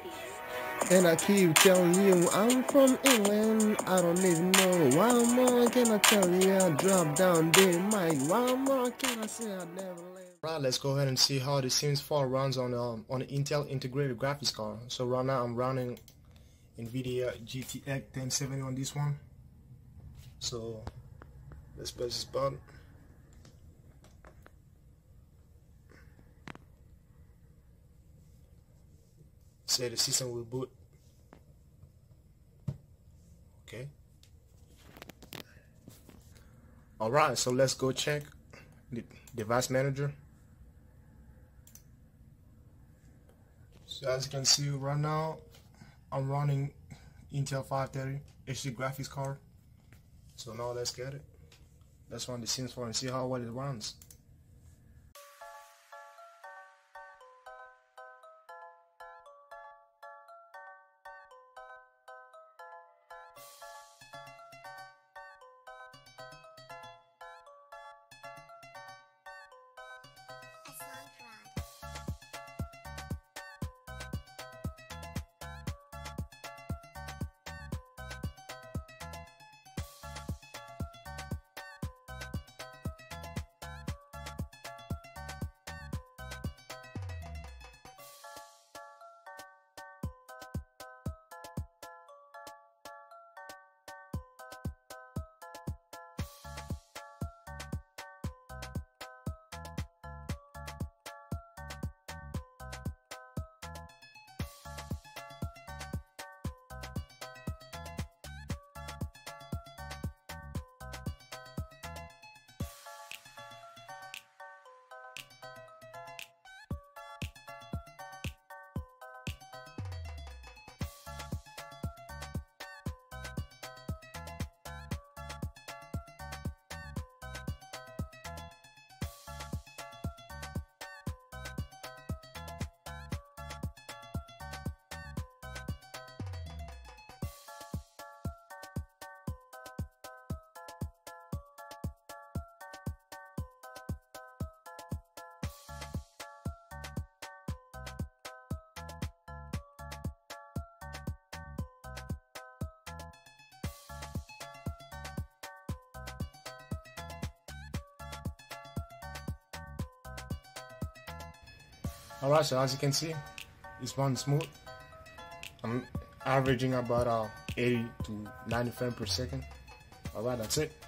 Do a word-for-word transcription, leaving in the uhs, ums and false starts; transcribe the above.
And I keep telling you I'm from England. I don't even know. Why more can I tell you? I drop down dead mic. Why more can I say I never land? Right, let's go ahead and see how the Sims four runs on um, on the Intel integrated graphics card. So right now I'm running NVIDIA G T X ten seventy on this one. So let's press this button. Say the system will boot. Okay. Alright, so let's go check the device manager. So as you can see right now, I'm running Intel five thirty H D graphics card. So now let's get it. Let's run the Sims four and see how well it runs. Alright, so as you can see, it's running smooth. I'm averaging about uh, eighty to ninety frames per second. Alright, that's it.